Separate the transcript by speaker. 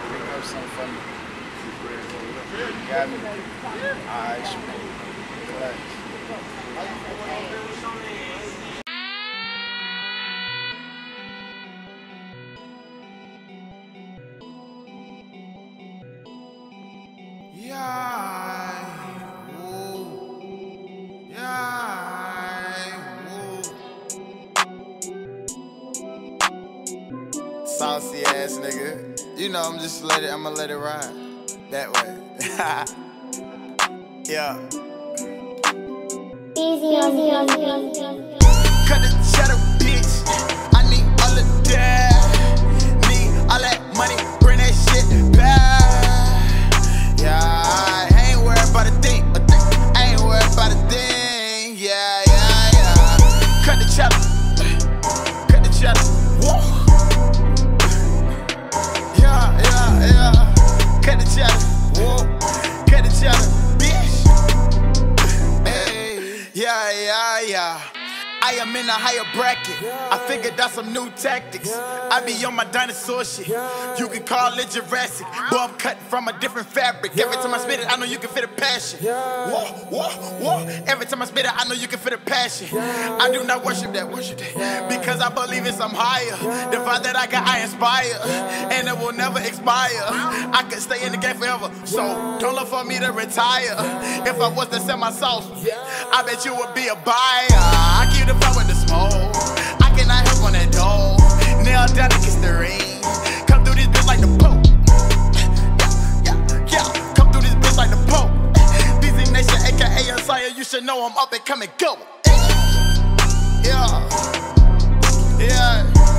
Speaker 1: Pick up something for me. You got me? Alright, sweet. Relax. Saucy ass nigga. You know I'ma let it ride. That way. Yeah. Cut the cheddar, bitch. I need all of that. Need all that money, bring that shit back. Yeah, I ain't worried about a thing. I ain't worried about a thing. Yeah. Cut the cheddar. Cut the cheddar. Whoa. Yeah. Cut the cheddar. Whoa. Cut the cheddar, bitch. Hey. Yeah. I am in a higher bracket. I figured out some new tactics. I be on my dinosaur shit. You can call it Jurassic, but I'm cut from a different fabric. Every time I spit it, I know you can feel the passion. Whoa. Every time I spit it, I know you can feel the passion. I do not worship that, because I believe in some higher. The vibe that I got, I inspire, and it will never expire. I could stay in the game forever, so don't look for me to retire. If I was to sell my sauce, I bet you would be a buyer. I keep the fire with the smoke. I cannot help on that dough. Nail down to kiss the ring. Come through this bitch like the Pope. Yeah. Come through this bitch like the Pope. DZ Nation, aka Messiah, you should know I'm up and come and go. Yeah.